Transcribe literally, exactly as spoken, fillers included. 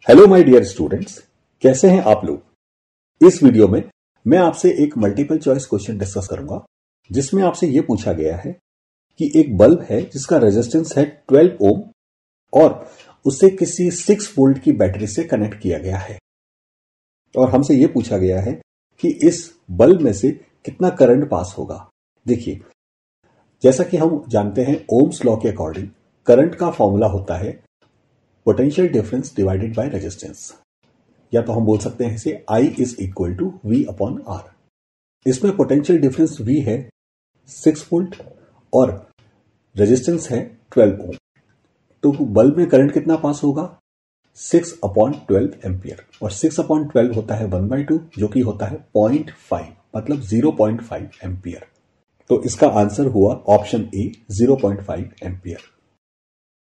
Hello my dear students, कैसे हैं आप लोग। इस वीडियो में मैं आपसे एक मल्टीपल चॉइस क्वेश्चन डिस्कस करूंगा जिसमें आपसे यह पूछा गया है कि एक बल्ब है जिसका रेजिस्टेंस है ट्वेल्व ओम और उसे किसी सिक्स वोल्ट की बैटरी से कनेक्ट किया गया है और हमसे यह पूछा गया है कि इस बल्ब में से कितना करंट पास होगा। देखिए, जैसा कि हम जानते हैं ओम्स लॉ के अकॉर्डिंग करंट का फॉर्मूला होता है potential difference divided by resistance, या तो हम बोल सकते हैं इसे I is equal to V upon R. इसमें पोटेंशियल डिफरेंस V है सिक्स वोल्ट और रेजिस्टेंस है ट्वेल्व ओम। तो बल्ब में करंट कितना पास होगा? सिक्स अपॉन ट्वेल्व एम्पियर, और सिक्स अपॉन ट्वेल्व होता है वन बाई टू जो कि होता है पॉइंट फाइव, मतलब जीरो पॉइंट फाइव एम्पियर। तो इसका आंसर हुआ option A zero point five ampere.